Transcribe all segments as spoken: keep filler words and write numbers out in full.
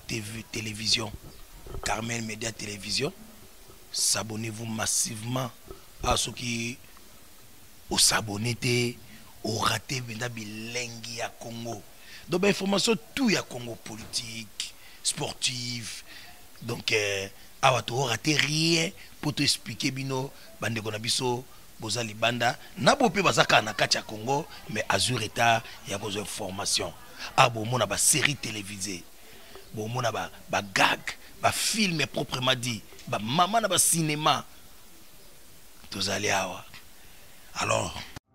T V, télévision, Carmel Média Télévision. S'abonnez-vous massivement à ceux qui au s'abonner, au raté bilengi à Congo. Donc information tout ya Congo politique, sportive. Donc à tu raté rien pour te expliquer bino bande konabiso bozali banda na bope bazaka na kati ya Congo mais azur état ya besoin formation. Ah bon mona ba série télévisée. Bon mona ba ba gag, ba film proprement dit, ba maman na ba cinéma. Tous allez awa. Alors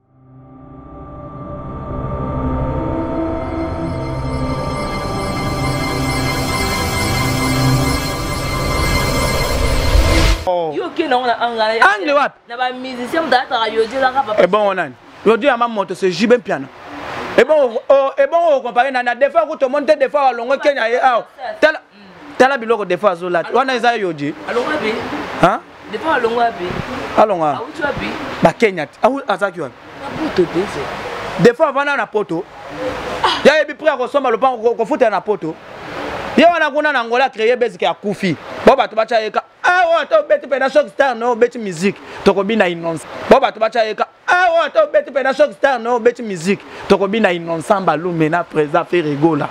yo ke na ona angala angle wapi na ba musicien mdata yo je la papa et bon on yo dit à ma moto c'est Jibin piano et bon et bon comparé na des fois tout monde des fois longo Kenya et ah tala tala biloko des fois zola wana eza yo dit alonga be hein des fois alonga be alonga ah tu abi ba Kenya ah azaki wapi poto beze des fois vana na poto ya yebi prêt ko soma le pan ko futa na poto ye wana kuna na Angola créer basic ya kufi bo bato bacha yeka ah wa to beti pena shock star no beti musique to ko bina inonsa bo bato bacha yeka ah wa to beti pena shock star no beti musique to ko bina inonsa balu mena presa fait rigola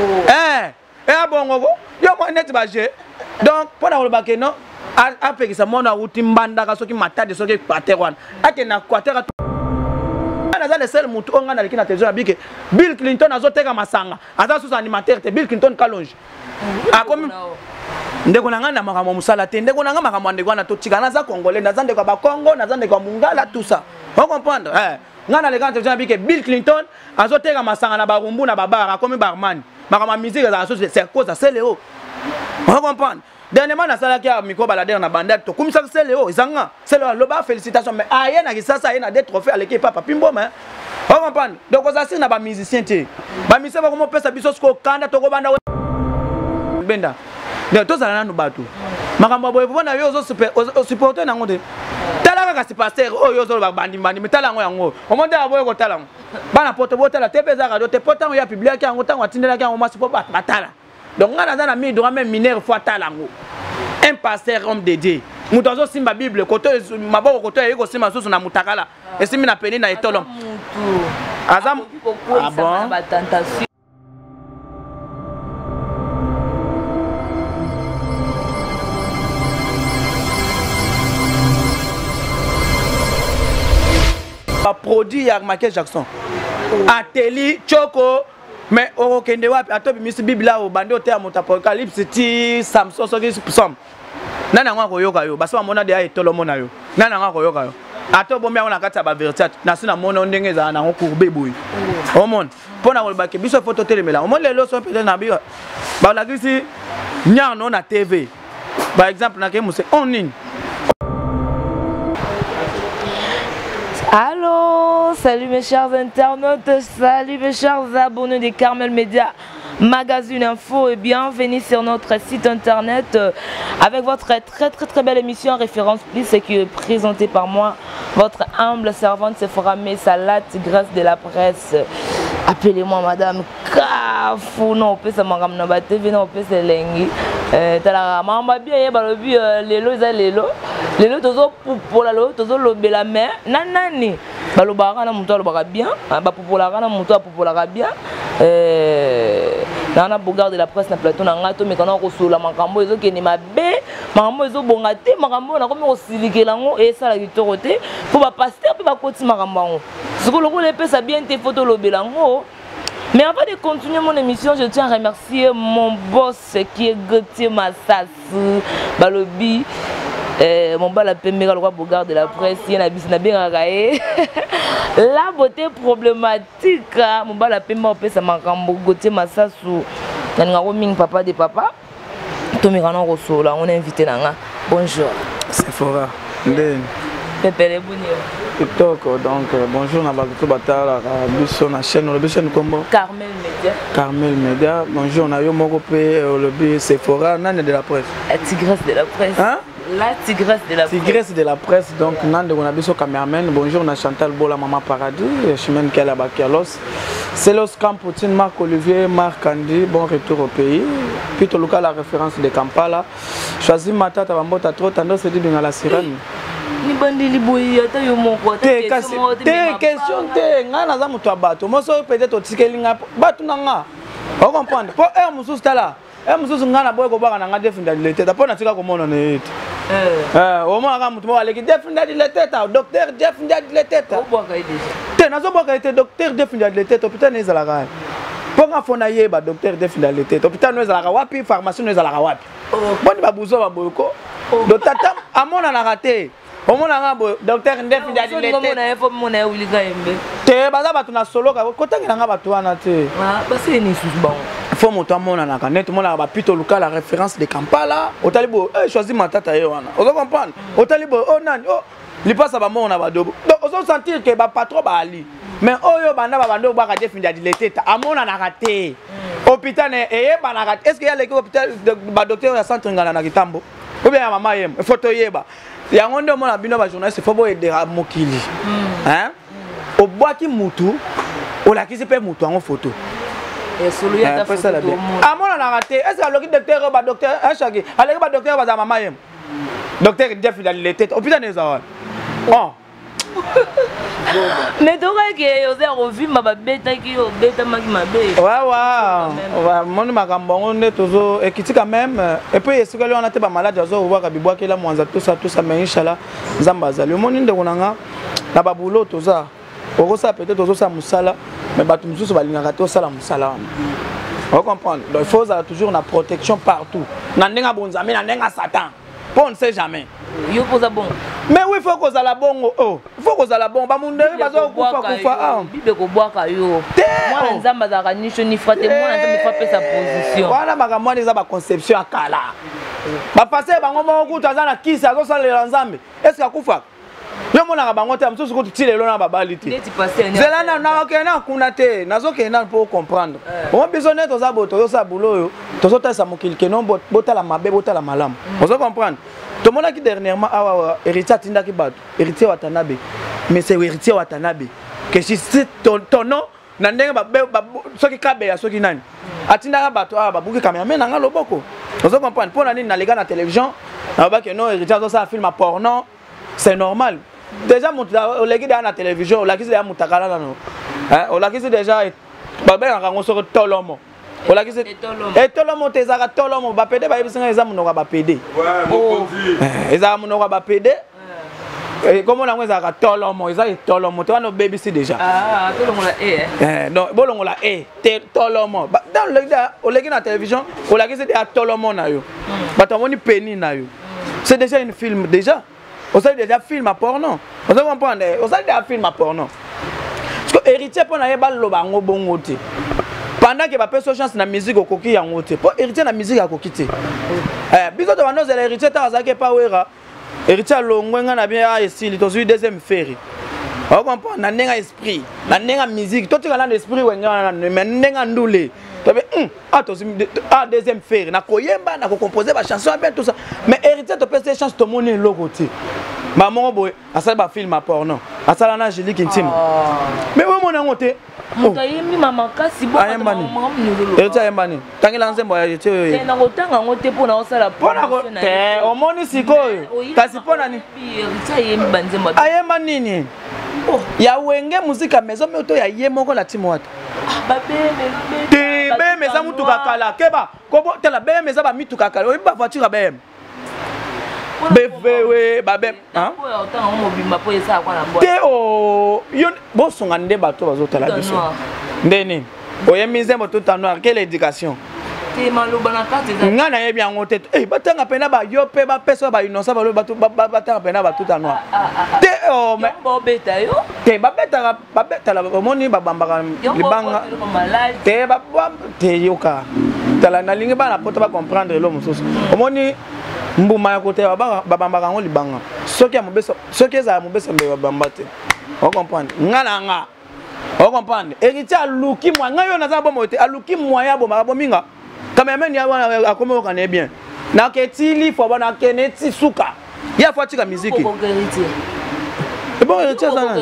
eh eh bongo yo mo net ba je donc pona ko ba ke no a pe ki sa mona uti mbanda ka soki matade soki pater wana ake na kwater naza le seul mutu onga na likina télévision abike Bill Clinton azoteka masanga aza sous animateur te Bill Clinton kalonge akomi ndeko nanga na makambo musala te ndeko nanga makambo ndeko na totika naza congolais naza ndeko ba Congo naza ndeko mungala tout ça on comprendre eh ngana le quand télévision abike Bill Clinton azoteka masanga na barumbu na babara akomi barman makambo musique za so c'est cause c'est Léo on comprendre dernièrement na sala ki a micro balader na bandade to kumisa c'est Léo izanga c'est Léo loba félicitations mais aye na kisasa na des trophées à l'équipe papa pimbo mais on comprendre donc ça c'est na ba musicien te ba musicien ba ko pesa biso ko kanda to ko banda benda donc to sala na bato makambo boye bona yo zo super supporter na ngote tala ka si passer o yo zo ba bandi bandi metala ngo yango o monde aboye ko tala bana poto botala te pesa radio te potango ya public yango tango atindela yango masi po batala donc on a dans la mine doit même mineur fois talango un pasteur homme dédié mutozo simba bible koto maboko koto yeko simba susu na mutakala et simi na peni na etolom azam ah bon pas produit ya Michael Jackson Ateli Choco mais au kende wapi atobi misi biblia o bande ote amoto apocalypse ti Samson soki psalm nana ngwa koyoka yo basi mona de etolo mona yo nana ngwa koyoka yo atobo mya ona kati ba verset na sina mona ndenge za na ngokurbe boy o mon pona ko bake biso photo telemela o mon lelo so pele na biwa ba la kisi nya no na T V par exemple na ke muse onin. Allô, salut mes chers internautes, salut mes chers abonnés de Carmel Média Magazine Info et bienvenue sur notre site internet euh, avec votre très très très belle émission Référence Plus qui est présentée par moi, votre humble servante Sephora Messalat, grâce de la presse. Appelez-moi Madame Kafou, non, on peut se manger dans la T V, non, on peut se lengi. Tala mama bien balobi lelo za lelo lelo tozo popola lo tozo lobela mais nanani balobaka na muto alobaka bien ba popola na muto apopola bien euh na Bougard de la presse na plateau na ngato mais kana ko sula makambo ezo keni mabe makambo ezo bonga te makambo na komi osilikela ngo e sala kitoko te po ba pasteur pe ba koti makambo ngo sikolo ko le pesa bien te photo lobela ngo. Mais avant de continuer mon émission, je tiens à remercier mon boss qui est Gauthier Massas, Balobi, euh, mon bal à Pemera, le roi Bougard de la presse, il y a un bien la beauté problématique, mon bal à Pemera, ça m'a Gauthier Massas, il y a un papa de papa, Tomirano Rosso, là, on est invité là. Bonjour. C'est fort. Pepe les Bounier. TikTok, donc euh, bonjour Nabakuto Batala, Bisso na chaîne, le chaîne comment Carmel Média. Carmel Média, bonjour, on a eu mon groupe, le but Sephora, Nane de la presse. La tigresse de la presse. Hein? La tigresse de la presse. Tigresse de la presse, donc Nande Gonabiso Cameraman. Bonjour, na Chantal Bola, Maman Paradis, Chimène Kela Bakialos. C'est Los Campoutine, Marc Olivier, Marc Andy, bon retour au pays. Puis tu as la référence de Kampala. Choisis Mata, Tabambota, trop, Tando se dit dans la sirène. Ni bandi liboyi ata yo moko te question te question te nga naza mutu abato moso peut-être otikeli nga batu nanga o comprendre po e mususu tala e mususu nga na boye ko baka nanga definda dileteta po na tika ko mona ne ete eh eh o mona ka mutu mo aleki definda dileteta docteur definda dileteta o boka ide te nazo boka ite docteur definda dileteta hôpital ne zala ka po nga fona yeba docteur definda dileteta hôpital no zala ka wapi pharmacie no zala ka wapi boni babuzo baboyko do tata amona na raté. Comment on a un docteur Ndef Dadilete? Te baza batu na solo ka kota nganga batu wana te. Ah, ba c'est ni sous bon. Faut monter mona na kanet mona ba pito luka la référence de Kampala. Otalibo eh choisi matata ye wana. Ozo comprendre? Otalibo oh nani oh li passe ba mona ba dobo. Donc ozo sentir que ba patron ba ali. Mais oyo banda ba bando ba ka Ndef Dadilete ta amona na raté. Hôpital ne eh ba na raté. Est-ce qu'il y a l'équipe hôpital ba docteur ya centre ngana na Kitambo? Ou bien maman yem photo yeba. Yango ndo mona bino ba journaliste faut boye de mokili. Hein? Au bois qui mutu, au la qui se fait mutu en photo. Et solo ya ta photo. Ah mona na raté. Est-ce que le docteur ba docteur un chaki. Allez ba docteur ba za maman yem. Docteur Ndef Dadilete. Hôpital ne za. Oh. Mais tu vois que vous avez revu ma bête qui est bête ma bête. Ouais ouais. Ouais, mon makambo on est toujours et qui quand même et puis est-ce que on a été pas malade azo voir biboa que la mwanza tout ça tout ça mais inchallah nzamba za le monde nde konanga na babulo tout ça. Oko ça peut-être tout ça musala mais batu mususu balingaka to sala musala. On comprend. Donc il faut toujours une protection partout. Na ndenga bonzami na ndenga satan. On ne sait jamais. Yo posa bon. Mais oui, il faut qu'on la bon. Oh, il faut qu'on la bon. Ba munde bazo kufa kufa ah. Bibe ko boaka yo. Moi nzamba za kanisho ni frate moi nzamba frappe sa position. Wana makamwa neza ba conception akala. Ba passer bango mo kuta za na kisa zo salela nzambe. Est-ce que akufa? Yo mona ka bango te amsusu ko tutile lona ba balite. Neti passer. Zela na na okena kuna te. Nazo kena pour comprendre. On besoin to za boto yo sa bulo yo. To so ta sa mokili kenon bota la mabe bota la malam. On se comprendre. Tout le monde qui dernièrement a héritier Tinda qui bat, héritier Watanabe, mais c'est héritier Watanabe. Que si c'est ton nom, n'andeng ba ce qui cabe à ce qui n'an. Atinda bat ah ba bouki caméra mais n'anga loboko. On se comprend. Pour l'année na les gars na télévision, on va que non héritier ça film à porno, c'est normal. Déjà mon les gars na télévision, la qui c'est à mutakala là non. Hein, on la qui c'est déjà ba ben on se tolomo. Ola ki se etolomo te zaka tolomo ba pede ba yebisa eza munoko ba pede ouais mokonzi eza munoko ba pede et comment on a zaka tolomo eza tolomo te wana baby si déjà ah tolomo la e eh non bolongo la e te tolomo dans le gars oleki na télévision ola ki se de tolomo na yo ba tomoni peni na yo c'est déjà une film déjà on sait déjà film à porno on se comprend on sait déjà film à porno parce que héritier pour na yeba loba ngo bongo te. Pendant que tu as chance na musique au coquille en haut, pour hériter la musique à coquille. Eh, biso de manos héritier ta zake pa wera. Héritier longwenga na bien a ici, il a deuxième ferry. On comprend na nenga esprit, na nenga musique, toi tu as l'esprit wenga mais nenga ndule. Tu be ah to ah deuxième ferry, na koyemba na ko composer ba chanson bien tout ça. Mais héritier to pèse chance to monner lokoté. Maman boy, asala ba film à porno. Asala na Angélique intime. Mais oui mon angoté. Mutayemi mama kasi bo maman ni. Héritier ayembani. Tangela nzembo ya héritier. Te na kotanga ngote pona osala pona ko te omoni sikoyo. Kasi pona ni. Héritier ayembi banzembo. Ayemba nini? Ya wenge muzika maison mais to ya yemoko la timwata. Ah ba beme. Te beme za mutu kakala. Keba kobo te la beme za ba mitu kakala. Oyi ba voiture beme. Bevewe babem hein te o yo bo songa nde bato bazotala biso ndeni oyemize moto ta noir quelle éducation te maloba na kati za ngana yebi yango te eh batanga pena ba yo pe ba peso ba innocent ba bato batanga pena ba tout ta noir te o mais bo beta yo te ba beta ba beta la moni ba bambaka libanga te ba te yoka tala na lingi ba na poto ba comprendre lo mususu omoni mbuma ya côté ba bambaka ngo libanga soki ya mobeso soki eza mobeso mbe bamba te on comprendre ngana nga on comprendre héritier aluki mwa nga yo naza bomo te aluki mwa ya bomaka bominga quand même ya akomo kana bien na ketili fo bana keneti suka ya fo tika musique Pourquoi héritier? Et bon héritier ça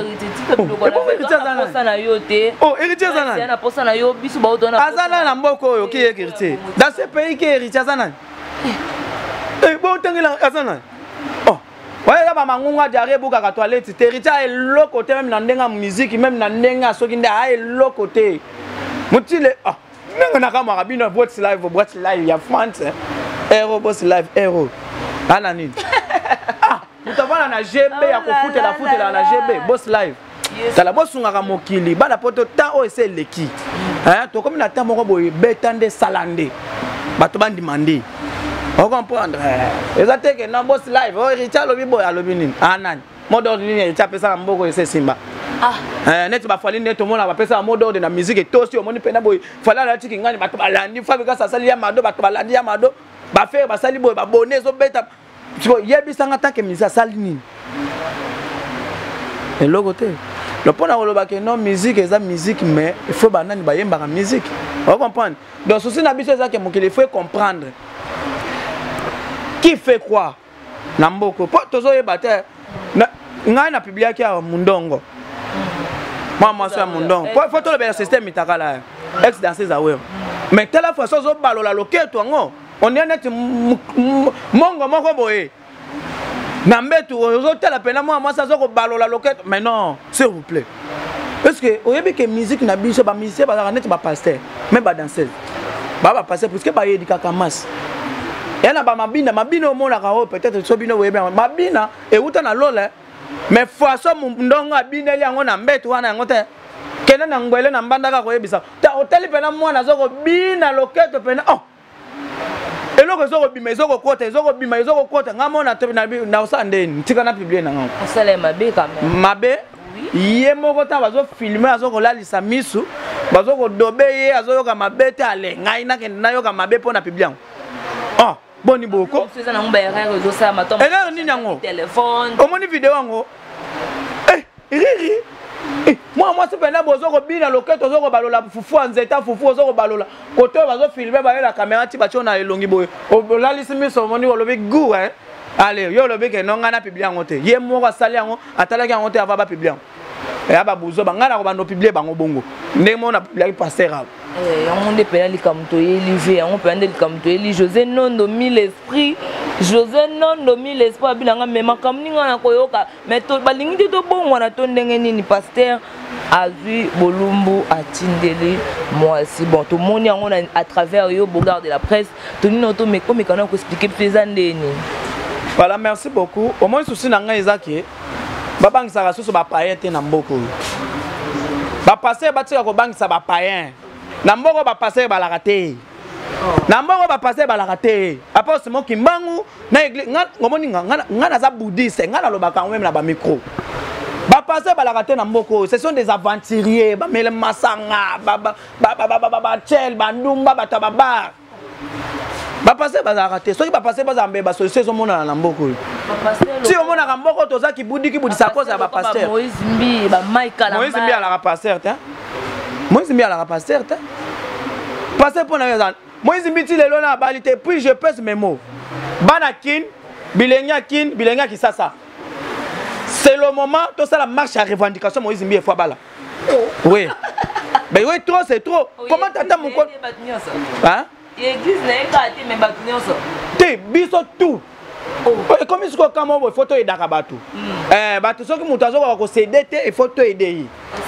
na yote. Oh héritier ça na. Na posa na yo biso ba odona. Azana na mboko oyo ki héritier. Dans ce pays qui héritier ça na. Eh bon tangela azana. Oh. Ouais là ba mangunga diaré buka ka toilette héritier est le côté même na ndenga musique même na ndenga soki nda a le côté. Mutile ah nanga na kama kabino box live box live ya France. Hero boss live hero. Ana nini? Ah, mutavana na G B ya kofuta la futa la G B boss live. Tala bosunga ka mokili bana poto ta o ese leki. Hein, to comme na ta moko boye betande salande. Bato bandi mandi. On comprendre. Ezate ke na boss live o Richard lobi boy alobi nini? Anani. Modo nini Richard pesa mboko ese simba. Ah. Eh net ba fali net mona ba pesa modo de na musique tosi o moni pena boy fala la tiki ngani bato balandi fabika sasali ya mado bato balandi ya mado. Ba faire ba sali boy ba bonne zo beta. Tu vois yebi sanga ta ke misa sali nini? Et le côté le point à que non musique est musique mais il faut banane ba yemba musique. On comprendre. Donc souci na biso ça que mon qu'il faut comprendre. Qui fait quoi? Namboko. Po tozo yebata na ngai na publier ki a mundongo. Moi moi ça mundongo. Po faut to le système itakala. Ex dans ses aware. Mais telle fois ça zo balola loketo ngo. On est net mongo moko boye. Nambetu ozote la pena moi moi ça zo balola loketo. Mais non, s'il vous plaît. Parce que oyebi que musique na biso ba musicien ba net ba pasteur, même ba danseuse. Ba ba pasteur parce que ba yedi kakamas. Yana ba mabina mabina omona ka peut-être so bino oyebi mabina e uta na lola. Mais fois so mundongo abina yango na mbetu wana yango te. Kena na ngwele na mbandaka ko yebisa. Ta hotel pena moi na zo ko bina loketo pena. Oh. Eloko zoko bima zoko kota zoko bima zoko kota ngamona to na na usandeni tika na publier na ngam osala mabe quand même mabe ye moko ta bazo filmer azoko lalisa misu bazoko dobe ye azoyoka mabe te ale ngai na ke na yoka mabe pona publier ah boni boko c'est na ngomba ya réseau ça matomba elero nini yango téléphone omoni vidéo yango eh riri eh moi moi c'est pendant bozoko bina loketo zoko balola fufu nzeta fufu zoko balola koto bazo filmer ba la caméra ti bacho na elongi boye olalisi miso moni olobi gu hein allez yo lobi ke nonga na publier yango te ye moko asali yango atalaki yango te ava ba publier et aba buzo bangana ko bando publier bango bongo ndemo na publier pasteur eh yango nde pena likamto Elivier yango pena likamto Eli José Nondo mille esprit José Nondo mille esprit bilanga mema kamninga na koyoka mais to balingi to bongo na to ndenge nini pasteur azui bolumbu atindeli moi si bon tout monde yango à travers yo bogard de la presse to nino to mais comme kana ko expliquer pesa ndeni. Voilà, merci beaucoup. Au moins souci na ngai ezaki babangisa ka susu ba payen te na mboko. Ba passer ba tika ko bangisa ba payen. Na mboko ba passer ba la raté. Na mboko ba passer ba la raté. Après c'est moi qui mbangu na église ngomoni nga nga za bouddhiste nga na lobaka même na ba micro. Ba passer ba la raté na mboko, ce sont des aventuriers, ba mele masanga, ba ba ba ba ba ba chel, ba ndumba ba tababa. Ba passer ba la raté. Soki ba passer ba za mbeba so se so mona na mboko. Si on mona na mboko toza ki budi ki budi sa cause ba passer. Moïse Mbi ba Michael. Moïse Mbi ala ka passer te. Moïse Mbi ala ka passer te. Passer pour na Moïse Mbi ti lelo na balité puis je pèse mes mots. Banakin, bilenga kin, bilenga ki sasa. C'est le moment tout ça la marche à revendication Moïse Mbi fois bala. Oui. Mais oui trop c'est trop. Comment t'attends mon compte? Hein? L'église n'est pas été mais batunion ça. Té biso tout. Et comme il se quand moi photo et dakabatu. Eh batu so ki mutazo ko céder té et photo aider.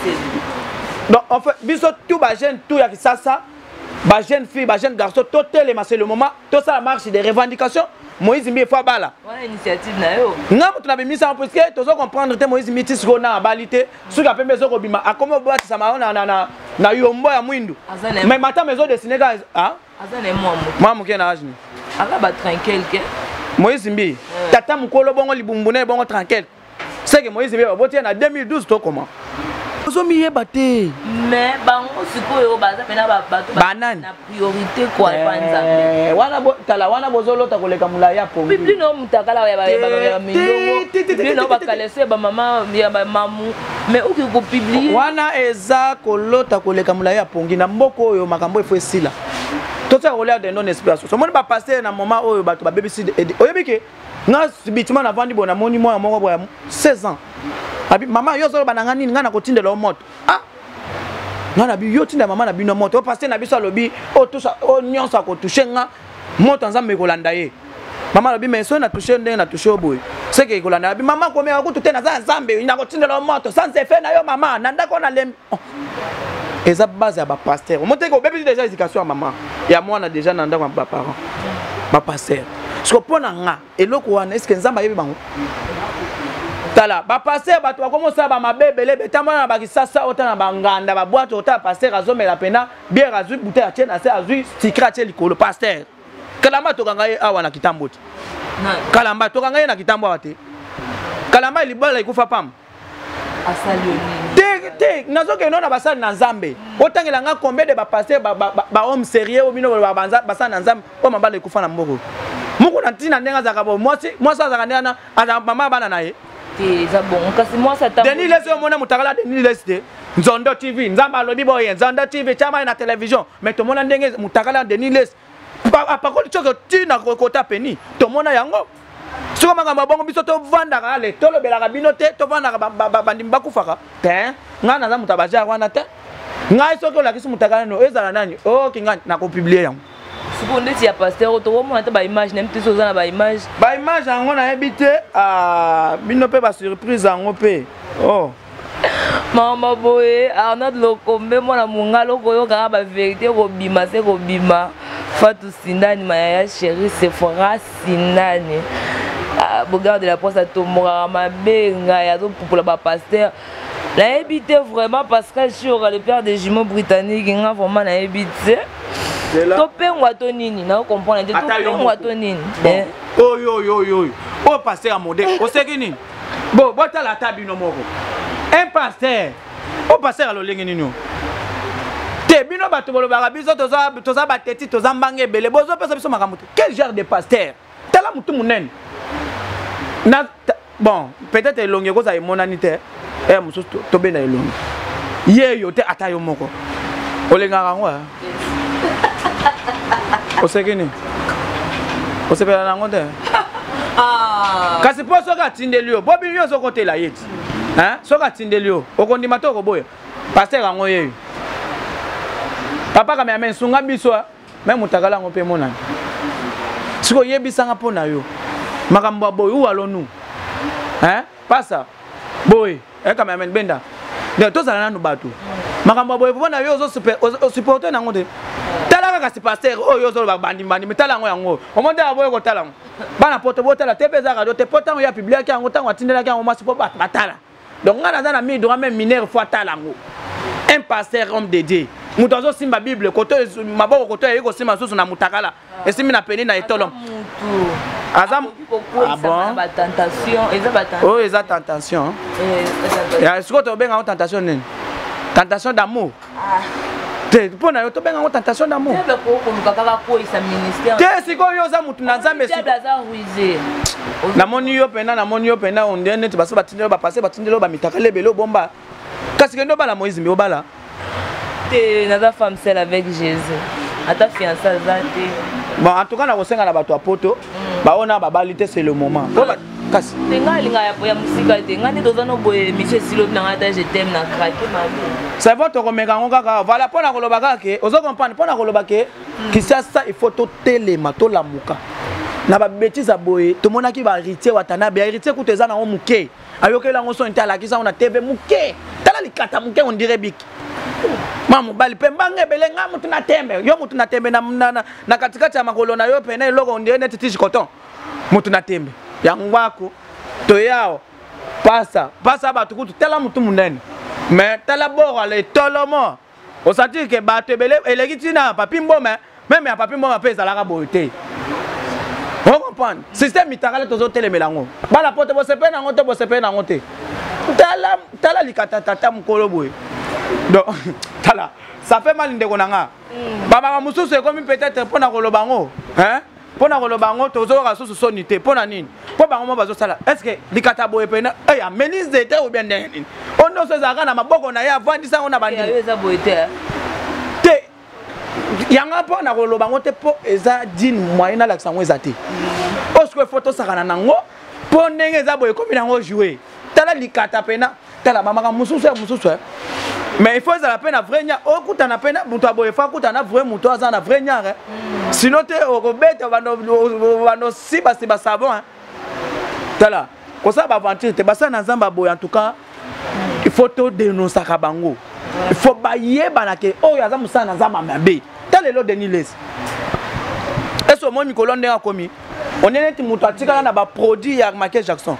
Donc en fait biso tout ba jeune tout ya ki sasa. Ba jeune fille, ba jeune garçon tout les c'est le moment tout ça la marche des revendications. Moïse Mbi fois bala. Voilà initiative na yo. Nga mutu na bimi ça parce que tozo comprendre te Moïse Mbi tisiko na balité sur la pembe zo ko bima akomo bo ça ma na na na yombo ya mwindu. Mais matin maison de Sénégal hein? Azane moi mo. Moi mo kena ajini. Aka ba tranquille ke. Moïse Mbi tata mukolo bongo libumbune bongo tranquille. C'est que Moïse Mbi ba en deux mille douze to comment? Ozo mi yeba te. Mais bango sikoyo baza pena ba bato na priorité quoi panza. Eh wana bo tala wana bozolo ta koleka mulaya po. Bibli no mutakala ya ba ba milongo. Bibli no bakalese ba mama ya ba mamu. Mais uki ko publier. Wana eza kolota koleka mulaya pongi na mboko oyo makambo efo esila. To ça relève de non inspiration so moni ba passer na moment oyo bato ba bébé si oyebi ke nga subitement na vandi bona moni moi moko boya seize ans abi maman yo zo bananga nini nga na kotindela moto ah nga na bi yo tinda maman na bino moto o passer na biso lobi o toucha o nyonso ko toucher nga moto nzambe ko landa ye maman lobi mais so na toucher ndenge na toucher oboy c'est que ko landa bi maman ko me ko tutena za nzambe ina kotindela moto sans effet na yo maman nanda ko na lem et ça base à ba pasteur monter ko bébé déjà éducation à maman et à moi on a déjà nanda ko ba parents ba pasteur ce ko pona nga eloko wana est-ce que nzamba yebi bango tala ba pasteur ba to comment ça ba mabebele betama na ba kisasa otana ba nganda ba boîte ota pasteur azomela pena bien azui bouteille a tiena c'est azui tikra tie likolo pasteur kalamba to kanga ye awa na kitambo ti kalamba to kanga ye na kitambo ate kalamba libola ikufa pam asalioni te nazo ke nona basali na nzambe otangela nga combien de ba pasteur ba ba homme sérieux o bino ba banza basali na nzambe o mabala ikufa na mboko moko na tina ndenga zaka bo moi moi ça zaka ndana ana mama bana na ye te za bon kasi moi ça ta Denis Lesi mona mutakala Denis Lesi Nzondo T V nzamba lobi boye Nzondo T V chama na télévision mais to mona ndenge mutakala Denis Lesi pa pa ko tshoko tina ko kota peni to mona yango siko mangamba bongo biso to vanda ka le to lobela ka bino te to vanda ka bandi mbakufaka te nga na za mutabaja wana te nga iso ko la kisu mutakala no ezala nani o kinga na ko publier yango siko ndeti ya pasteur to mona ta ba image nem te so za na ba image ba image yango na ebité ah bino pe ba surprise yango pe oh mama boye Arnaud Lokombe mona mungalo koyo ka ba vérité ko bima se ko bima Fatou Sindani Maya chérie Sephora Sindani regarde la poste à Tomora Mabenga ya zo pour la pasteur la habité vraiment parce que je suis le père des jumeaux britanniques nga vraiment na habité to pengwa to nini na comprendre to pengwa to nini oh yo yo yo oh pasteur amodé o seki nini bon bota la tabi no moko un pasteur o pasteur alolengi nini te bino bato bolobaka biso toza toza bateti toza mbange ebele bozo pesa biso makambo te quel genre de pasteur tala mutu munene na bon peut-être elongi koza emonani te eh musu to bena elongi ye yo te ata yo moko olengaka ngo o sekini o sepela nango te ah kasi po soka tindeli yo bobi yo sokotela yeti hein soka tindeli yo okondima to ko boya pasteur ngo ye papa kama amen sunga biso même mutakala ngo pe monana siko yebisanga pona yo makambo boy ou alonu hein pasa boy e kama amen benda de to sala nanu bato makambo boy pona yo zo super supporter nango de tala ka si pasteur o yo zo ba bandi bandi metala ngo yango o monde aboy ko tala bana poto botala te peza ka do te potango ya public yango tango atindela ka ngo masipo batala donc ngana za na mi droit même mineur fois tala ngo un pasteur homme dédié mutazo simba bible koto maboko koto yeko simba susu na mutakala esimi na peni na etolom azam ah bon ba tentation eza ba tentation oh eza tentation eh ya siko to benga tentation nini tentation d'amour ah te pona yo to benga tentation d'amour te ko ko lukaka ko isa ministère te siko yo za mutu na nzambe siko za ruiser na moni yo pena na moni yo pena on ndene te baso batindelo ba passer batindelo ba mitakale belo bomba kasi kendo bala Moïse mi obala naza femme seule avec Jésus. Ata fiancé azate. Bon en tout cas na kosenga na bato apoto ba ona ba balite c'est le moment. To ba kasi. Tenga linga ya ya musika tenga ni tozano boye Michel Silo na ngata je t'aime na craquer ma vie. C'est votre komeka ngoka ka voilà pona koloba ka ke ozo comprendre pona koloba ke kisasa il faut to telema to lamuka. Na ba bêtise boye to monaki ba héritier watana ba héritier kuteza na muke. Ayokela ngo so intala kisa on a T V muke. Tala likata muke on dirait bik. Mamu bali pembange belenga mutu na tembe yo mutu na tembe na na, na katikati ya makolo na yo pena iloko ndiye neti tishi coton mutu na tembe yangu wako to yao pasa pasa ba tukutu tela mutu munene mais tela bora le tolomo o senti que ba tebele eleki na papi mboma même ya papi mboma pesa la ka boité on comprend système itakala tozo telemela ngo bala pote bo sepe na ngote bo sepe na ngote tala tala likata tata mukolo boy. Donc, tala, ça fait mal ndeko nanga. Baba mususu ekomi peut-être pona kolobango, hein? Pona kolobango tozo ka susu sonité, pona nini? Po bango mo bazo sala. Est-ce que likata boye pena eh ya ministre d'état ou bien nini? On no se zaka na maboko na ya vandi sa ona bandi. Ya eza boye te. Te yanga po na koloba ngote po eza din moyen la sango ezate parce que photo sakana nango po ndenge eza boye komi nango jouer tala likata pena tala mama ka mususu ya mususu mais il faut ça la peine à vrai nya okuta na pena muto aboye fa kuta na vrai muto aza na vrai nya sinon te okobeta bando bando siba siba savon hein tala ko ça ba aventure te basa na zamba boye en tout cas il faut to dénoncer ka bango il faut bayeba na ke oyo aza musana na zamba mabe tala lo Denis Les est-ce que moi Mikolo ndenge akomi on est net muto atikala na ba produit ya Michael Jackson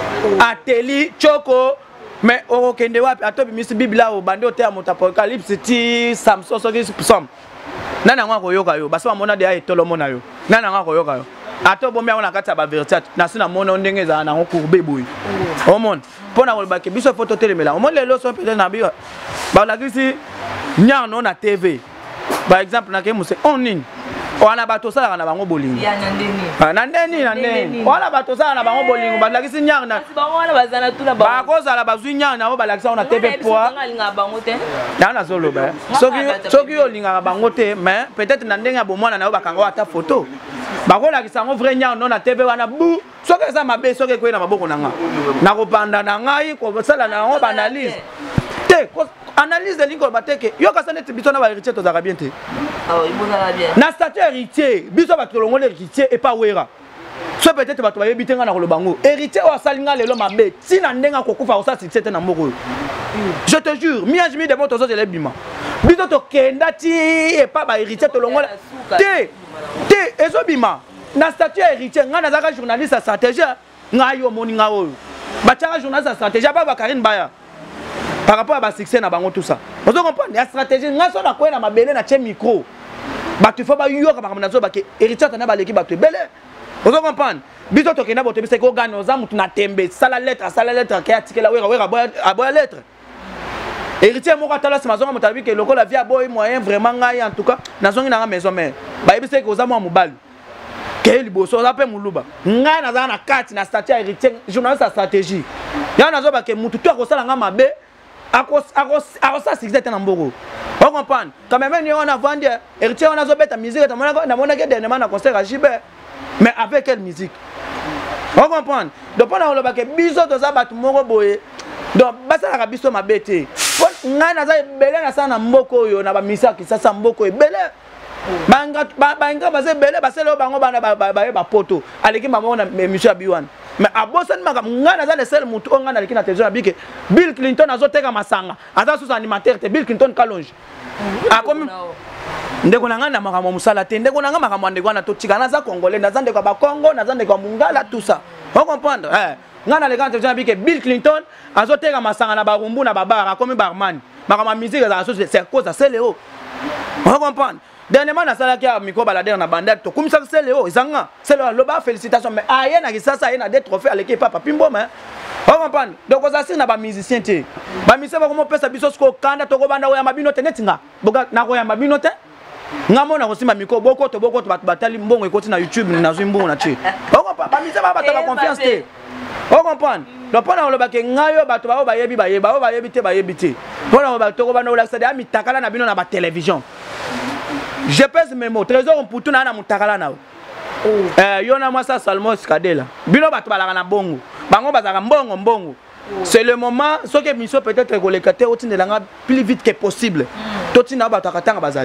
Ateli Choco mais au kende wapi atobi misi biblia o bande o te amuta apocalypse ti Samson so ki psalm nana ngwa koyoka yo basi mona de ay tolo mona yo nana ngwa koyoka yo ato bombe ona kata ba verset na sina mona ndenge za na ngokurbe boy o mon pona ko bake biso photo telemela o mon lelo so pele na biyo ba la kisi nya no na T V par exemple na ke muse onin wana bato sala na bango bolingo ya nandeni ah nandeni nandeni wana bato sala na bango bolingo ba la kisi nya na ba wana bazana tuna ba ba ko sala bazwi nya na ba la kisi na T V poa ngalinga bango te na na solo ba soki soki yo linga bango te mais peut-être na ndenga bo mwana na yo bakanga ata photo ba ko la kisi ngo vrai nya no na T V wana bu soki eza mabe soki ko na maboko na nga na ko panda na ngai ko sala na ngo ba analyse te analyse de lingo bateke yo ka sanet biso na ba héritier to za bien te ah oui bon ça bien na statut héritier biso ba tolongo héritier et pas wera so peut-être ba to ba yebite nga na ko bango héritier o salinga lelo mabe tina ndenga ko kufa o sa succès na mboko je te jure mi ajmi de moto zo de lebima biso to kenda ti et pas ba héritier tolongo te te ezo bima na statut héritier nga na zaka journaliste stratégie nga yo moni nga oyo ba tchaka journaliste stratégie ba ba Karine Baya par rapport à ba succès na bango tout ça vous comprenez la stratégie nga so na ko na mabele na che micro ba tu faut ba yo ka ba zo ba ke héritier na ba leki ba tu belé vous comprenez biso to kena boto bise ko gana oza mutu na tembe sala lettre sala lettre ka atikela wera wera aboya lettre héritier moko atala sima zonga mutabi ke lokola via boy moyen vraiment ngai en tout cas na zongi na maison mère ba bise ko oza mo mobali ke liboso oza pe muluba ngai na za na kati na statut héritier journaliste stratégie ya na zo ba ke mutu to ko sala nga mabe akos akos akosa succès na mboko vous comprenez quand même ni on a vendu héritier on a zo beta musique ta mona na mona ke dernièrement na concert à Jibe mais avec quelle musique vous comprenez donc pendant le baké biso to za batu moko boye donc basa la biso mabete ngai na za belé na sana mboko yo na ba misaki sasa mboko ebele banga banga baze belé baselo bango bana ba ba poto aleki mama na monsieur Abiwan mais abosani maka ngai na za le seul mutu onga na leki na télévision bike Bill Clinton azoteka masanga aza sous animateur te Bill Clinton kalonge akomi ndeko na nga na makambo musala te ndeko na nga makambo ndeko na totika na za congolais na za ndeko ba Congo na za ndeko mungala tout ça vous comprenez eh nga na le quand télévision bike Bill Clinton azoteka masanga na barumbu na babara akomi barman makambo musique za so c'est cause ça c'est léo vous comprenez dernièrement na sala ki a micro balader na bandette to kumisa c'est léo izanga c'est léo loba félicitations mais aye na kisasa aye na des trophées à l'équipe papa pimbo mais vous comprenez donc ça c'est na ba musicien te ba musicien ba komo pesa biso sko kanda to ko banda oya mabino te netinga boka na ko ya mabino te ngamona ko simba micro boko to boko to batali mbongo ekoti na YouTube na zimbo na chi vous comprenez ba musicien ba bataba confiance te vous comprenez donc pendant le baké ngayo bato ba ba yebi ba yeba ba yebi te ba yebi te pendant ba to ko banda ola ça mi takala na bino na ba télévision je pèse mes mots trésor on pour tout na na mutakala na eh yona moi ça Salmon Skadela bino bato balaka na bongo bango bazaka mbongo mbongo c'est le moment ce que mission peut-être que les caté otindelanga plus vite que possible totina bato akatanga bazali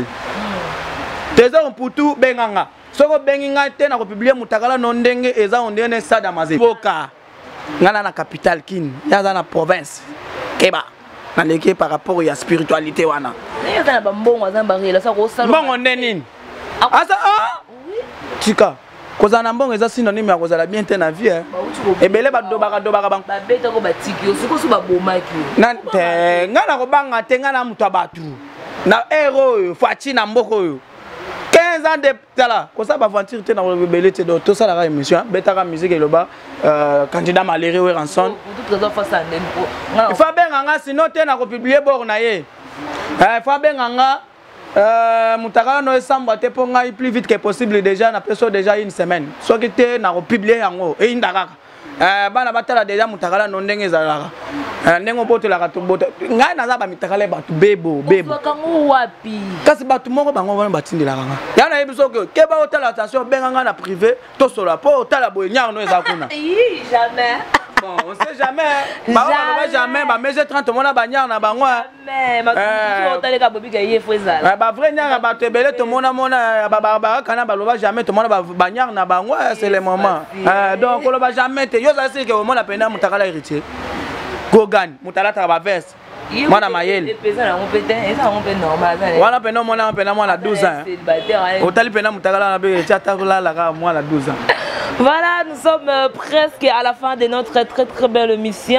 trésor on pour tout benganga soko benginga te na ko publier mutakala no ndenge eza ondene sada maze boka ngana na capitale kin yaza na province keba na leke par rapport à spiritualité wana il y a ba mbongo za barila sa ko sala mbongo ndenini asa ah tika kozana mbongo eza synonyme ya kozala bien te na vie hein ebele ba dobaka dobaka ba ba beta ko batiki osiko so ba bomaki na te ngana ko banga te ngana mutu abatu na héros fati na mboko yo quinze ans de tala ko sa ba aventure te na rebelle te do to sala ka émission beta ka musique eloba euh candidat maléré we ranson tout trésor face à ndempo il faut benga nga sinon te na ko publier bor na ye il faut benga nga euh mutakala no esamba te po nga plus vite que possible déjà na peso déjà une semaine so ki te na ko publier yango e indaka eh bana batala déjà mutakala no ndenge ezalaka ndenge obotelaka tobota ngai naza ba mitakala bato bebo bebo kango wapi kasi bato moko bango bana batindelaka nga ya na yebiso ke ke ba otala attention benga nga na privé to sola po otala boye nyar no eza kuna jamais. Bon, on sait jamais. Bah, on va jamais. Bah, mais j'ai trente mois na banyar na bango. Mais ma tu otale ka bobi ka ye fweza. Bah, bah vrai nyar ba tebele to mona mona ba ba ba kana ba loba jamais to mona ba banyar na bango, c'est le moment. Euh donc on va jamais te yo ça c'est que au mona pena mutakala héritier. Gogan, mutala ta ba veste. Mwana mayele. Pesa on peut ça on peut normal ça. Wana pena mona pena mwana douze ans. Otali pena mutakala na be tiata la la mwana douze ans. Voilà, nous sommes euh, presque à la fin de notre très très belle émission.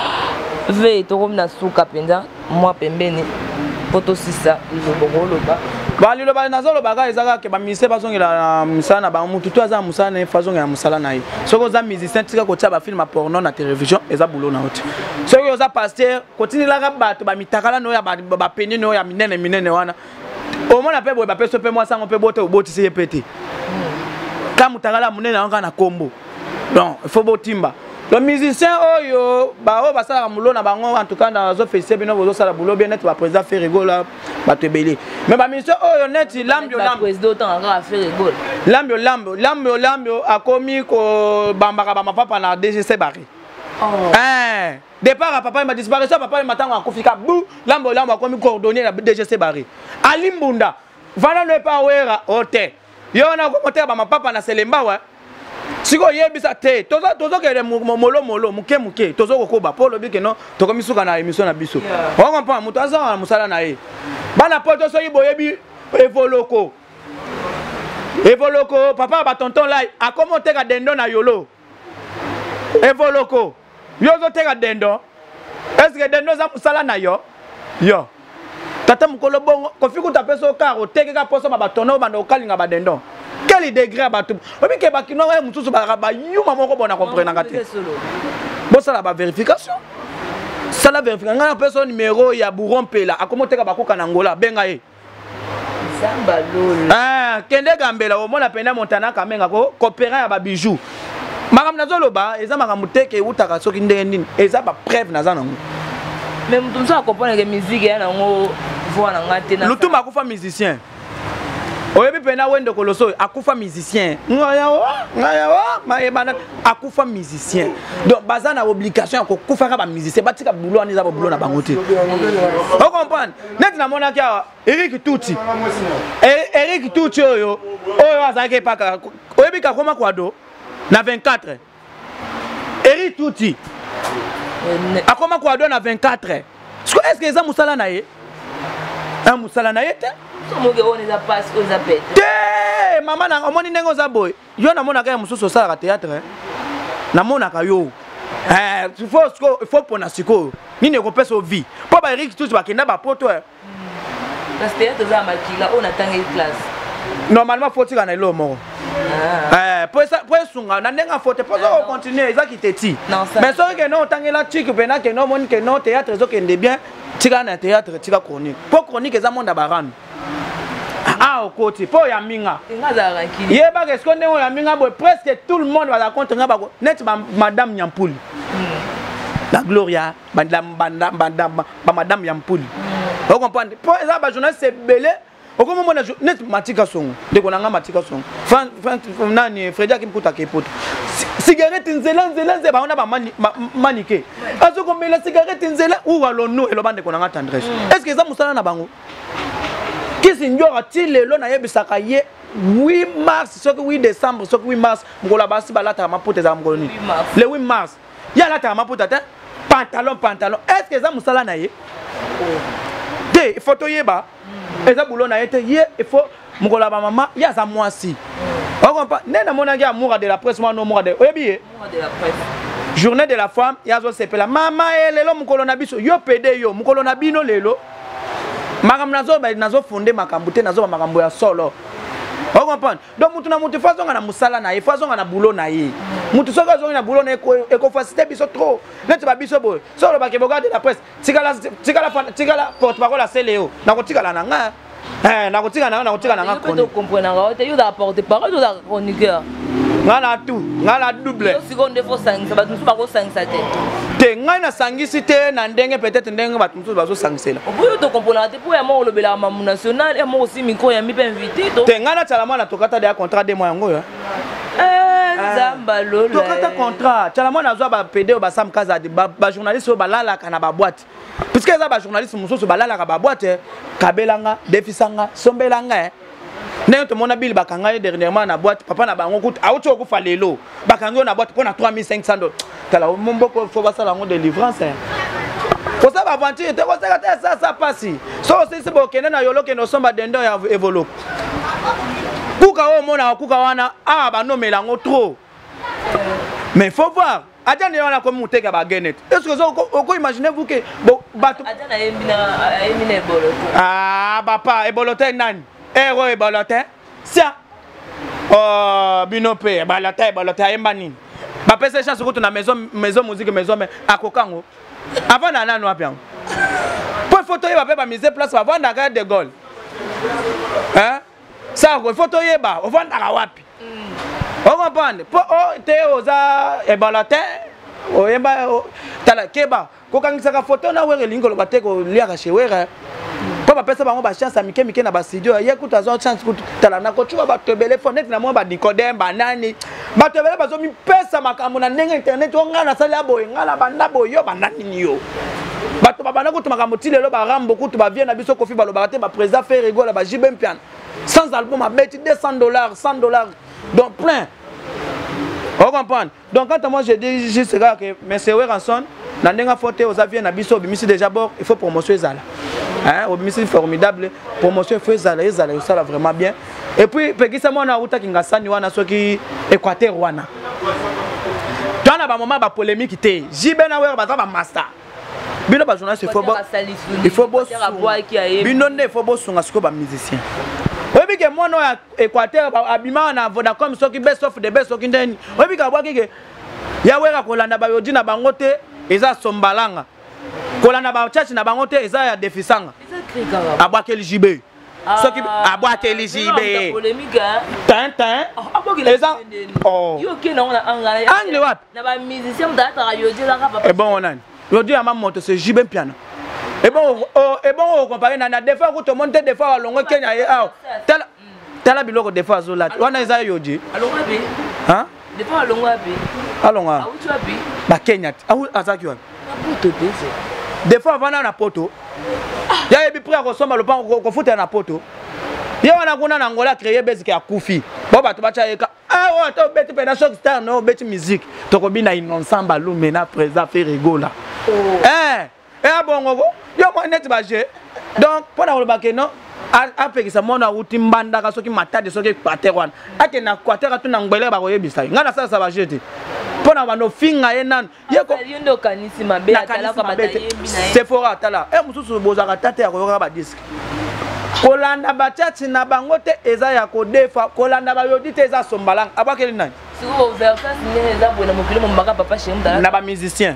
Ve tokom na suka penda, moi pembeni. Poto sisa, izoboko loba. Ba lilo ba nazo loba ka ezaka ke ba mise bazongela musana ba mutu to aza musana fazongela musala na ye. Soko za musicien tika ko tia ba film porno na télévision eza boulot na hote. Soko za pasteur continue ka bato ba mitakala no ya ba ba peni no ya minene minene wana. Au moins na pe boy ba peso pe moi sango pe bote oboti se pété. Quand mutakala munene anga na kombo. Donc il faut botimba. Le musicien oyo ba o ba sala mulo na bango en tout cas dans zo fesse bino bozo sala boulot bien net ba président fait rigole ba te belé. Mais ba musicien oyo net lambe lambe président tant nga faire rigole. Lambe lambe lambe lambe akomi ko bambaka ba papa na D G C Barry. Oh. Hein, départ papa m'a disparu ça papa matango akofika bou lambe lambe akomi coordonner na D G C Barry. Ali Mbunda vala ne pas wera hotel. Yo na ko moteur ba papa na Selemba wa. Siko yebisa te tozo tozo ke molo molo muke muke tozo kokoba polo bike no tokomi suka na émission na biso. On comprend muto aza na musala na ye. Bana poto so yibo yebi evoloko. Evoloko papa ba tonton lai akomo teka dendo na yolo. Evoloko. Yo zo teka dendo. Est-ce que dendo za musala na yo? Yo. Tata mukolo bongo kofiku tapeso karo teke ka poso ba tono bando kalinga ba dendo. Quel degré batou? Obi ke bakino wa mutusu ba ba yuma moko bona comprendre ngate. Bon ça la ba vérification. Ça la vérification ngana personne numéro ya Buron Pela akomoteka bakoka na Angola benga ye. Samba lolo. Ah, kende gambela o mona penda montana kamenga ko coopérer ya ba bijoux. Makam nazolo ba eza makamuteke utaka soki ndenge nini eza ba preuve naza nango. Mais mutu so comprendre que musique ya nango voix na ngate na. Lutuma akufa musicien. Oyebi pena wende koloso akufa musicien. Ngaya wa, ngaya wa, maebana akufa musicien. Donc baza na obligation ko kufa ka ba musicien batika boulot ani za ba boulot na bangote. On comprend. Net na mona kia Eric Tuti. Eric Tuti oyo, oyo azake paka. Oyebi ka koma kwado na vingt-quatre. Eric Tuti. Akoma kwado na vingt-quatre. Est-ce que eza musala na ye? Un musala na ye te? Moge on les a pas aux appels. Té maman na omoni nengo za boy. Yo na mona ka mususu sala théâtre. Na mona ka yo. Eh, il faut il faut pona siko. Ni ne kopesa vie. Po ba Eric tous ba kenda ba poto. Parce que théâtre za makila on attend une classe. Normalement faut tika na ilo moko. Eh, pour ça pour sunga na nenga faut te pour ça continuer ça qui te ti. Mais so que non tangela tiki pena que non moni que non théâtre zo kende bien. Tika na théâtre tika chronique. Pour chronique za monde barano. Ah, au côté, pour Yaminga. Yeba, qu'est-ce qu'on est au Yaminga? Presque tout le monde va la contre net Madame Yampoul. La Gloria, Madame Madame Yampoul. Vous comprenez? Pour ça, les journalistes c'est belé. Au moment où net Matika Son, de Konanga Matika Son. Nani, Freda Kimputa Keput. Cigarette Nzela, Nzela, Nzela, on a maniqué. Parce qu'on met la cigarette Nzela, où allons-nous et le bande de Konanga Tendresse? Est-ce que ça moussala na bango? Qui s'il le long à huit mars, ce que huit décembre, ce que huit mars, Mgola Bassi Balata Mapote Zamgoni. Le huit mars, il y a la Tamapote, pantalon, pantalon. Est-ce que ça moussala naïe? Té, photo yeba. Et ça boulot naïe, il faut Mgola Maman, il y a ça moi si. On comprend. N'est-ce mon amour de la presse, moi non, moi de. Oui, bien. Journée de la femme, il y a ce la maman et les lots, Mkolonabiso, yo pédé yo, Mkolonabino lelo. Magam nazo ba nazo fondé makambute nazo makambo ya solo. On comprend. Donc mutu na mutu façon na musala na ye, façon na boulot na ye. Mutu soka zo na boulot na eko facilité biso trop. Net ba biso boy. Solo ba ke boga de la presse. Tikala tikala tikala porte-parole la Cléo. Na ko tikala na nga. Eh na ko tikala na na ko tikala na nga. Tu comprends nga, tu as apporté parole ou la chroniqueur. ngana tout ngana double yo seconde fois sangisa ba tumusu ba ko sangisa te te ngana sangisi te na ndenge peut-être ndenge ba tumusu ba zo sangisela obuyo to comprendre te pour ya mo lobela mamu national et mo aussi micro ya mi pe invité to te ngana tala mwana tokata de contrat de mois yango ya eh zamba lolo tokata contrat tala mwana azwa ba P D ba Sam Kaza ba journaliste ba lala kana ba boîte puisque ça ba journaliste mususu ba lala ka ba boîte kabelanga defisanga sombelanga eh N'est tout mon habile bakanga dernièrement na boîte papa na bango coûte a auto ko falelo bakanga na boîte pour na trois mille cinq cents dollars tala mon boko faut ba sala ngo délivrance faut ça aventure te ko ça ça ça passe so c'est c'est bokene na yolo ke no somba dendo ya évolo kuka o mona kuka wana ah ba nomela ngo trop mais faut voir Adja ne wana ko muteka ba genet est-ce que vous ko imaginez vous que bon bato Adja na yembina yembina ebolo ah papa ebolote nani Ero e balotin. Sia. Oh, binope, balotin, balotin, ayemba nini. Ba pese chance ko na maison maison musique maison mais akokango. Avant na nanu apian. Pour photo ye ba pe ba mise place avant na ka de Gaulle. Hein? Ça ko photo ye ba, o vanda ka wapi. On comprend. Po o te oza e balotin. O yemba tala keba. Ko kangisa ka photo na were lingolo bateko liaka shewere. Papa pesa bango ba chance amike mike na ba studio ya kuta zo chance kuta tala na ko chuba ba tebele phone na mo ba Nicodem banani ba tebele ba zo mi pesa makambo na ndenge internet onga na sala boye ngala banda boyo banani niyo ba to bana kutu makambo tilelo ba rambo kutu ba vie na biso kofi ba lo ba te ba président faire rigola ba jibem pian sans album a beti deux cents dollars cent dollars donc plein on comprend donc quand moi je dis juste que mais c'est Ranson na ndenga fote aux avions na biso bimisi déjà bord il faut promotion ezala hein au bimisi formidable promotion il faut ezala ezala ça là vraiment bien et puis pekisa mona uta kingasani wana soki Équateur wana tana ba moment ba polémique té jibe na wer ba za ba master bino ba journaliste il faut bo il faut bo bino ne faut bo sunga siko ba musicien oyebi ke mwana ya Équateur abima na Vodacom soki best of the best soki ndeni oyebi ka bwa kike ya wera kolanda ba yodi na bango te eza sombalanga kolanda ba church na bango te eza ya defisanga abwakeli jibe soki abwakeli jibe tintin eza oh yo ke na ona angala angle wapi na ba musicien mdata yodi la ka papa e bon onani yodi ya mamoto c'est jibe piano. Et bon, et bon, on compare na des fois que monter des fois à longue Kenya et ah, tel tel biloko des fois zola. On a ça yoji. Alors abi. Hein? Des fois à longue abi. À longue. Ah où tu abi? Ba Kenya. Ah où à ça qui va? Na poto bese. Des fois avant na poto. Ya yebi prêt à ressemble le pan ko foute na poto. Ya wana kuna na Angola créer base ki akufi. Bo ba to ba cha eka. Ah ouais, to beti pe na shock star no beti musique. To ko bina inensemble lu mena présent faire rigola. Eh, eh bon go. Yo mo net ba je donc pona ko ba ke no a pe sa mona uti mbanda ka soki matade soki Équateur wana ake na Équateur tu na ngbele ba ko yebisa ngana sa sa ba jete pona ba no finga ye nan ye ko yo ndo kanisi mabe atala ko bataye bina c'est fora atala e mususu bozaka tate ya ko yoka ba disque kolanda ba chati na bango te eza ya ko defa kolanda ba yodi te eza sombalang abakeli nani siko vers ça c'est eza bona mokili mo mbaka papa shemda na ba musicien.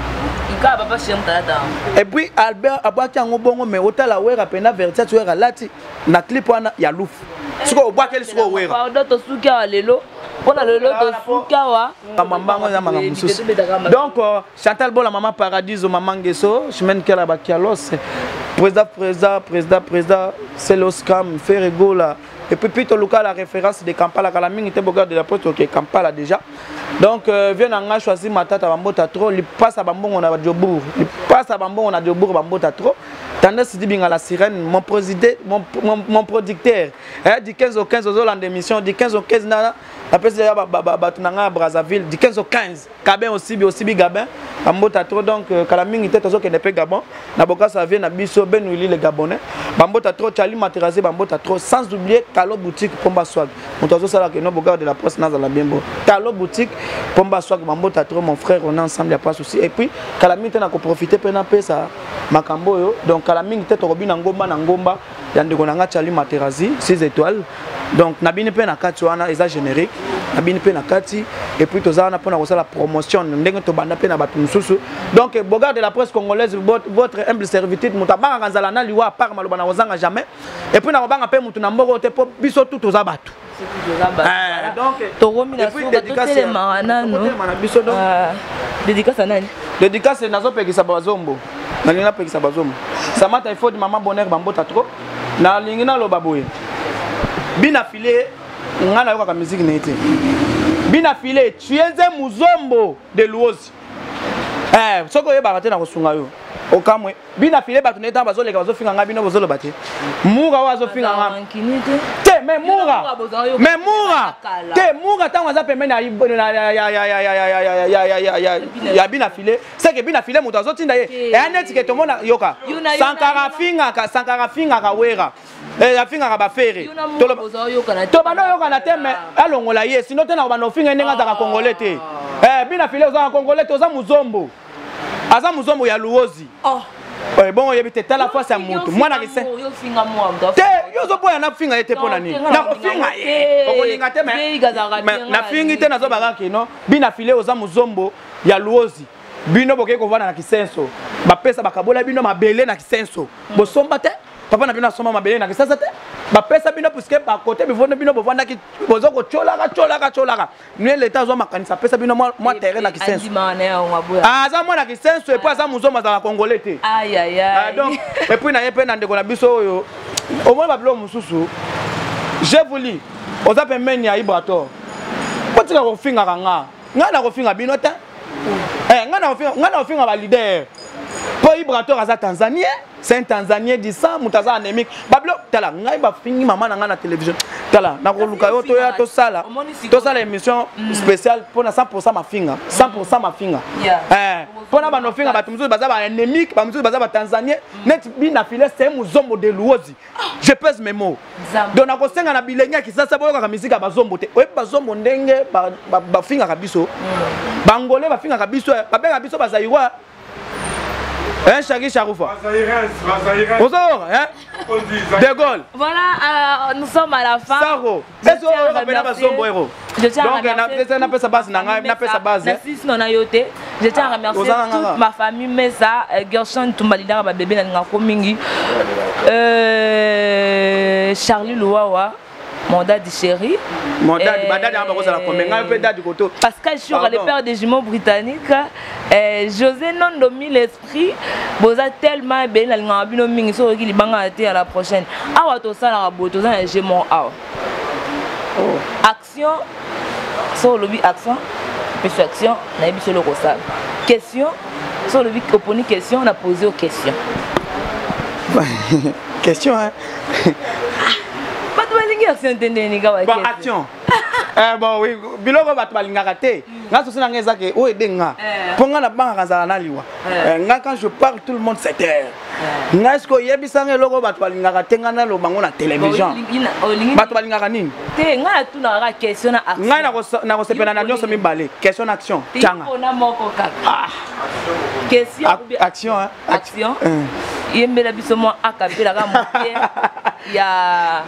Et puis Albert abaki yango bongo mais otala wera pena vertia tu wera lati na clip wana ya Louf. Siko obakeli siko wera. Pardon to suka wa lelo. Pona lelo to suka wa. Mambango ya mama mususu. Donc Chantal Bola maman Paradiso maman Ngeso, Chimène Kela Bakialos. Président président président président c'est l'Oscam Ferregola. Et puis plutôt local la référence de Kampala Kalaming était boga de la poste OK Kampala déjà. Donc euh, vient en choisir matata bambota trop, il passe à bambon on a Diobour, il passe à bambon on a Diobour bambota trop. Tendance dit bien à la sirène mon président mon, mon, mon producteur hein, du quinze au quinze aux Hollande d'émission du quinze au quinze na la président batunanga Brazzaville du quinze au quinze Gabin aussi bi aussi bi Gabin bambota trop donc Kalaming était toujours qu'elle pas Gabon na boka ça vient na biso ben oui les Gabonais bambota trop Charlie Materazzi bambota trop sans oublier Talo boutique Pomba Swag on tozo ça là que no boga de la poste na la bien beau Talo boutique Pomba Swag bambota trop mon frère on est ensemble y a pas souci et puis Kalaming tena ko profiter pena pesa makambo yo donc Kalaming tete ko bina ngomba na ngomba ya ndeko na nga Charlie Materazzi six étoiles donc na bini pe na kati wana eza générique na bini pe na kati et puis toza na pona ko la promotion ndenge to banda pe na batu mususu. Donc Bogard de la presse congolaise, votre humble servitude, mutabanga kanzala na liwa par maloba na ozanga jamais. Et puis na obanga pe mutu na mboko te po biso tout aux abatu. Donc Toromi na souka toutes les marana no. Dédicace à nani? Dédicace nazo pekisa bazombo. Na linga pekisa bazombo. Samata il faut de maman bonheur bambota trop. Na lingina lo baboye. Bina filé ngana yoka ka musique nete. Bina filé tu es un muzombo de Luozi. Eh, soko ye barate na kosunga yo. Okamwe. Bina filé batu neta bazo leka bazo finga nga bino bazo lo bate. Mura wazo finga nga. Te mais mura. Mais mura. Te mura tango za pembe na ya ya ya ya ya ya ya ya ya ya bina filé. C'est que bina filé muto azo tinda ye. E aneti ke to mona yoka. Sankara finga ka sankara finga ka wera. Eh ya finga ka ba fere. To bano yoka na te mais alongola ye sino te na bano finga ndenga za ka congolais te. Eh bina filé oza congolais te oza muzombo. Aza muzombo ya Luozi. Oh. Eh bon yebite tala fois ça mutu. Mwana kise. Yo finga mo amda. Te yo zo boya na finga yete pona nini. Na ko finga ye. Okolinga te mais. Na fingi te nazo bagaki no. Bina filé oza muzombo ya Luozi. Bino boke ko vana na kisenso. Ba pesa bakabola bino mabele na kisenso. Bo somba te. Papa na bino soma mabele na kisenso te. Ba pesa bino puisque ba côté bivone bino bovanda ki bozo ko chola ka chola ka chola ka. Ni leta zo makanisa pesa bino mo terrain na kisenso. Ah za mo na kisenso et puis za muzoma za congolais te. Aïe aïe aïe. Donc et puis na yepe na ndeko na biso oyo. Au moins ba blo mususu. Je vous lis. Oza pe meni ya Ibrator. Potika ko finga nga. Nga na ko finga bino te. Eh nga na ko finga nga na ko finga ba leader. Po Ibrator aza Tanzanien. C'est un Tanzanien dit ça, mutaza anémique. Bablo, tala, ngai ba fingi maman na na télévision. Tala, na ko luka yo to ya to sala. To sala émission spéciale pour na cent pour cent ma finga, cent pour cent ma finga. Eh, pour na ba no finga ba tumuzu baza ba anémique, ba muzu baza ba Tanzanien, net bi na filet c'est muzombo de Luozi. Je pèse mes mots. Donc na ko senga na bilenga ki sasa boyo ka musique ba zombo te. Oye ba zombo ndenge ba ba finga ka biso. Ba ngolé ba finga ka biso, ba benga biso ba zaïwa. Hein, Chagui Charoufa. Bonjour, hein? De Gaulle. Voilà, euh, nous sommes à la fin. Saro. Est-ce que vous avez Je tiens à remercier. Donc, on a sa base, on a sa base. Je tiens à remercier toute ma famille, Mesa, Gershon, Tumbalida, ma bébé, Nangako Mingi, Charlie Louawa. Mon daddy chéri. Mon daddy, ma daddy, on va combien? Pascal Chour, le père des jumeaux britanniques. José non domi l'esprit. Boza tellement bien, la linga bino mingi so qui libanga à la prochaine. Awa to ça la boto, ça un gémon awa. Action, so lobby action, perfection, na ebi solo kosala. Question, so lobby oponi question, on a posé aux questions. Question hein. Bon, action. Eh bon oui, biloko batu balingaka te. Nga sosi na ngeza ke o edenga. Ponga na banga kanzala na liwa. Nga quand je parle tout le monde s'est taire. Nga esko yebisa nge loko batu balingaka te nga na lo bango na télévision. Batu balingaka nini? Te nga tu na ra question na action. Nga na ko na ko sepela na nyonso mibale. Question action. Tanga. On a moko kaka. Question action hein. Action. Yembela biso mo akapela ka mokie. Ya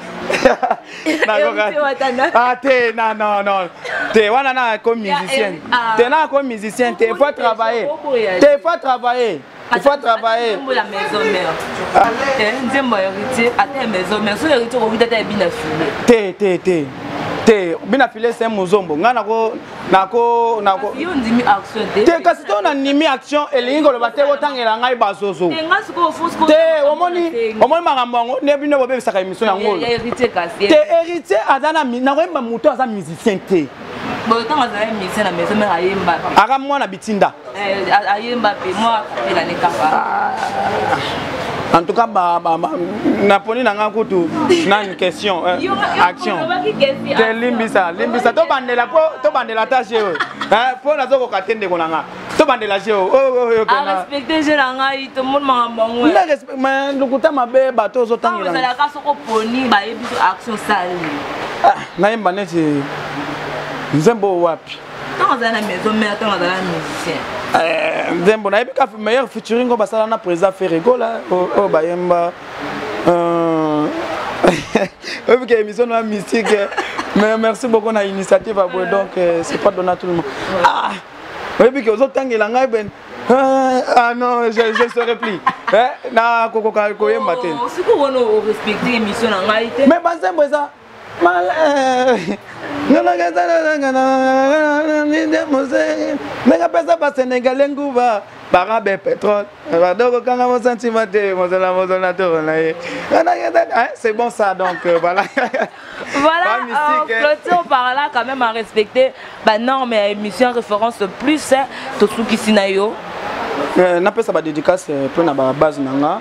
ah te non non non te wana na comme musicien te na comme musicien te faut travailler te faut travailler il faut travailler la maison mère nzembo héritier ata maison mère so héritier ko vitata bina filé te te te te bina filé c'est muzombo nga nako nako nako yo ndimi action te te kasi to na ndimi action elingo lo bate otangela ngai bazozo te nga siko fosco te omoni omoni makambo ne bino bobe saka émission yango héritier kasi te héritier azana na ko muto aza musicien te bon tant azana musicien na maison mère ayemba aka mwana bitinda eh ayemba pe moi apela ne kapa. En tout cas, bah, bah, bah, Napoli n'a pas une question, euh, action. C'est limbisa, limbisa. Tu bandes la peau, tu bandes la tâche. Hein, pour la zone au catène de Gonanga. Tu bandes la géo. Oh, oh, oh. À respecter Gélanga, il te montre ma maman. Le respect, mais le coup de ma belle bateau au temps. Vous allez à la casse au pony, bah, il y a action sale. Ah, naïm banet, Zembo wapi. Tant dans la maison, mais tant dans la musicien. Zembo na ebika meilleur featuring ko basala na président Ferrego là oh bayemba euh ok émission na mystique mais merci beaucoup na initiative à donc c'est pas donné à tout le monde ah oui que aux autres tangela ngai ben Ah non, je je serai plus. Eh, na koko ka koye matin. Oh, c'est quoi on respecter l'émission en réalité? Mais banzembo ça. Mal. Non non gaza na ni de mose. Nega pesa pa Sénégalais nguba. Barabe pétrole. Badoko kanga mo sentiment de mo na mo na to na ye. C'est bon ça donc voilà. Voilà, Clôture par là quand même à respecter bah non mais émission référence plus tout ce qui sinayo. Na pesa ba dédicace pour na ba base nanga.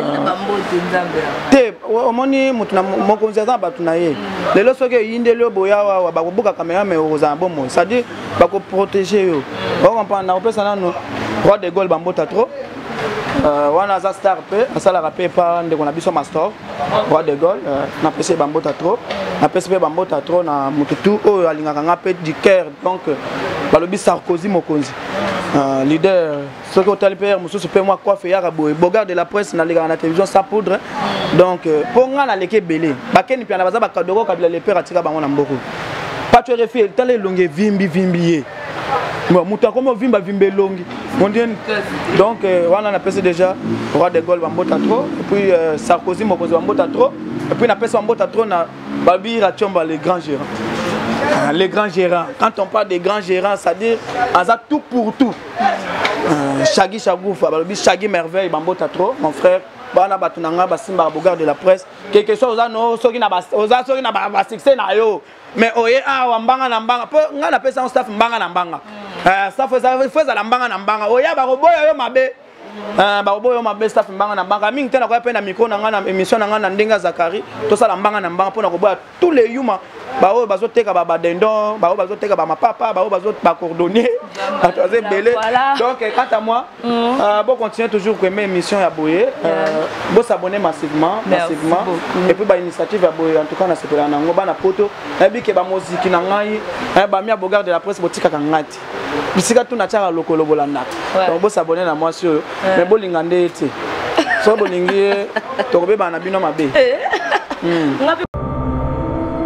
Te omoni mutu na mokonzi za batu na ye. Lelo soki yindelo boya wa ba kobuka kamera mais oza bomo. Ça dit ba ko protéger yo. On comprend na pesa nano roi de Gaulle bambota trop. Euh, wana za star pe asala rapé pa ndeko na biso master roi de Gaulle na pesa bambota trop. Na pesa pe bambota trop na mututu oyo alingaka nga pe du cœur donc balobi Sarkozy mokonzi. Euh, leader, ce que tu as payé, je peux moi coiffer ya boy. Bogard de la presse na la télévision sa poudre. Donc pour nga na leke belé. Ba ken pi na baza ba kadoko kabila le père atika bango na mboko. Pas tu refais tale longue vimbi vimbié. Moi muta comme vimba vimbe longue. Mon Dieu. Donc on a passé déjà roi de Gaulle bambota trop et puis euh, Sarkozy mokozi bambota trop et puis na pesa bambota trop na babi rachomba les grands gérants. Les grands gérants, quand on parle des grands gérants, c'est-à-dire à tout pour tout. Euh, Chagui Chagoufa, Chagui Merveille, Bambota trop, mon frère, Bana Batunanga, Basimba Bogard de la presse, quelque chose à nous, ceux qui n'ont pas succès, mais oye, ah, Wambanga Nambanga, on appelle ça un staff Mbanga Nambanga. Ça fait ça, fait ça Mbanga Nambanga, oya, Baroboya Mabe. Euh baroboyo mabe staff mbanga na mbanga mingi tena kwa pena micro na ngana émission na ngana ndenga Zakari to sala mbanga na mbanga pona koboya tous les yuma bawo bazoteka ba badendon bawo bazoteka ba mapapa bawo bazot ba cordonnier atoze belé donc quant à moi euh bon continuer toujours pour aimer émission ya Boye euh bon s'abonner massivement massivement et puis ba initiative ya Boye en tout cas na sepela na ngoba na poto na bi ke ba musique na ngai ba mia Bogard de la presse botika ka ngati bisika tu na tchaka lokolo bolanda donc bon s'abonner na moi sur mais bolinga ndete so bolingi to kobe bana bino mabe nga pe